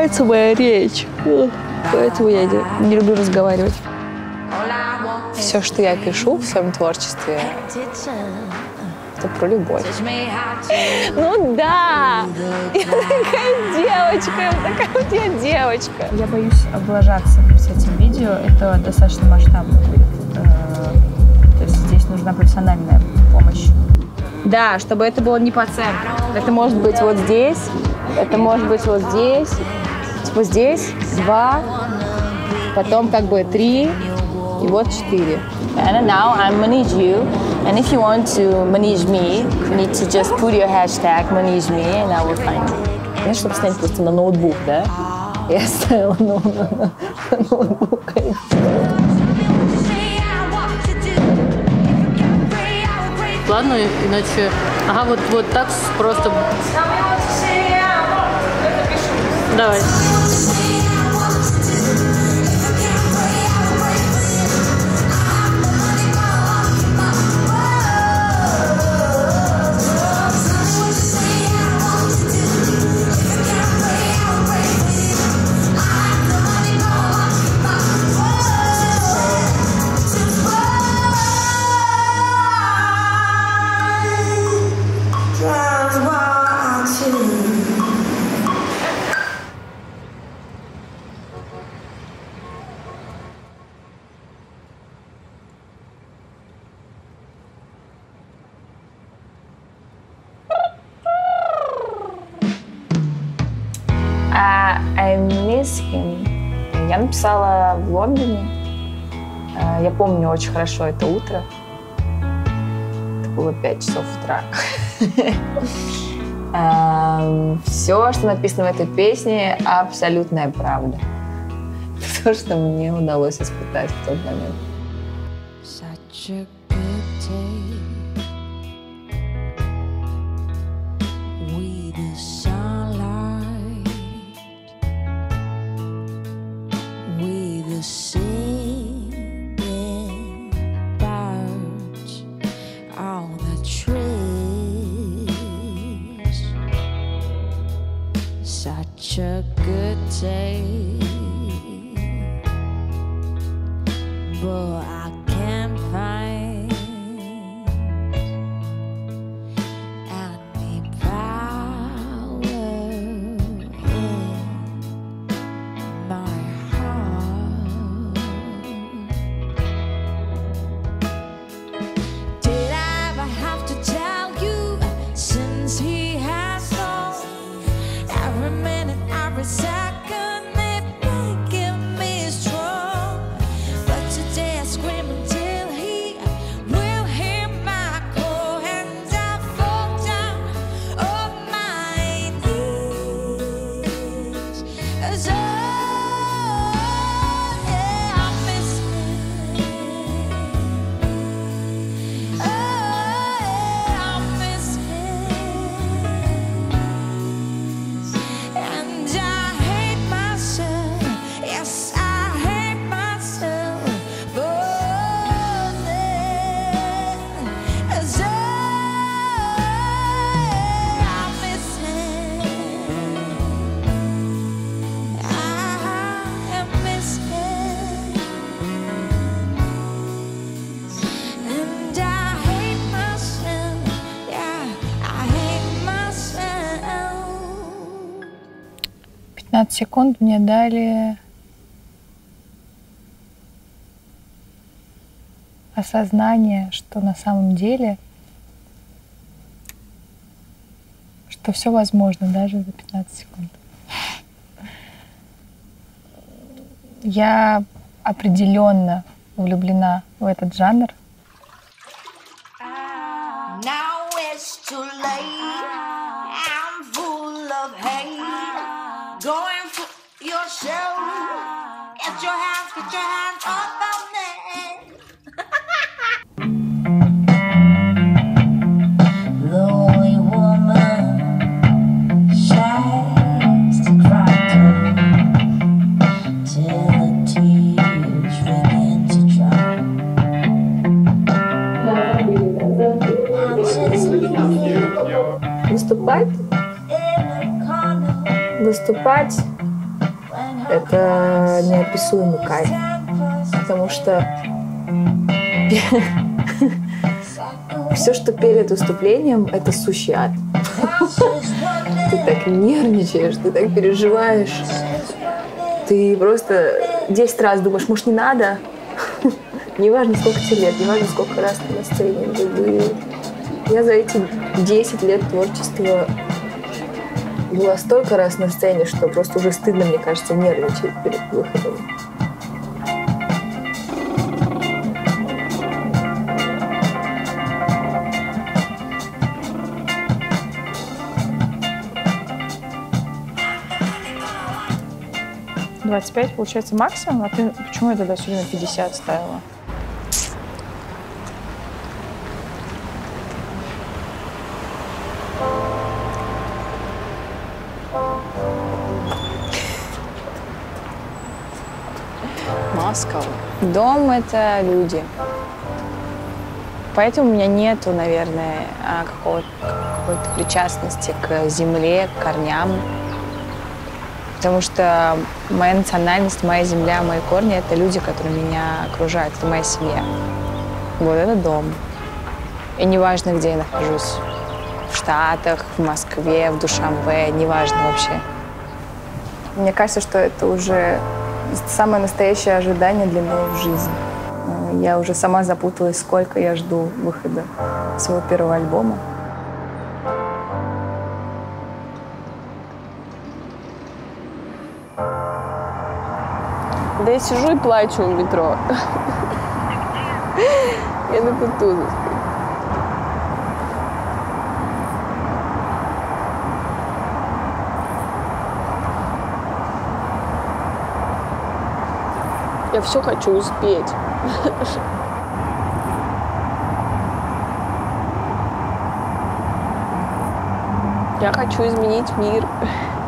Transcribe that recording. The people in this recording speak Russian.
нравится моя речь. Поэтому я не люблю разговаривать. Все, что я пишу в своем творчестве, это про любовь. Ну да! Я такая девочка, такая вот я девочка. Я боюсь облажаться с этим видео. Это достаточно масштабно будет. То есть здесь нужна профессиональная помощь. Да, чтобы это было не по центру. Это может быть вот здесь, это может быть вот здесь, типа здесь 2, потом как бы 3 и вот 4. And now I'm manage you, and if you want to manage me, you need to just put your hashtag manage me, and I will find you. Знаешь, чтобы снять просто на ноутбук, да? Я ставила на ноутбук. Ладно, иначе... Ага, вот так просто... Давай. I miss him. Я написала в Лондоне. Я помню очень хорошо это утро. Это было 5 часов утра. Все, что написано в этой песне, абсолютная правда. То, что мне удалось испытать в тот момент. Such a good day, but I can't find any power in my heart. Did I ever have to tell you since he has gone? Every minute, every second, it making me strong. But today I scream until he will hear my call, and I fall down on my knees. 'Cause oh yeah, I miss him. Oh yeah, I miss him. And I hate myself, yes, I hate myself for that. 'Cause I miss him. I miss him. And I hate myself, yeah, I hate myself. 15 секунд мне дали осознание, что на самом деле, что все возможно даже за 15 секунд. Я определенно влюблена в этот жанр. Now it's too late. I'm full of hate. Going for yourself. Get your hands off of me. Lonely woman tries to cry till the tears begin to dry. Выступать это неописуемый кайф. Потому что все, что перед выступлением, это сущий ад. Ты так нервничаешь, ты так переживаешь. Ты просто 10 раз думаешь, может, не надо? Неважно, сколько тебе лет, неважно, сколько раз ты на сцене. Я за эти 10 лет творчества была столько раз на сцене, что просто уже стыдно, мне кажется, нервничать перед выходом. «25» получается максимум, а ты почему я тогда все время 50 ставила? Москва. Дом — это люди. Поэтому у меня нету, наверное, какой-то причастности к земле, к корням. Потому что моя национальность, моя земля, мои корни — это люди, которые меня окружают, это моя семья. Вот это дом. И неважно, где я нахожусь. В Штатах, в Москве, в Душанбе, неважно вообще. Мне кажется, что это уже самое настоящее ожидание для меня в жизни. Я уже сама запуталась, сколько я жду выхода своего первого альбома. Да я сижу и плачу в метро. Я на Кутузовской. Я все хочу успеть. Я хочу изменить мир.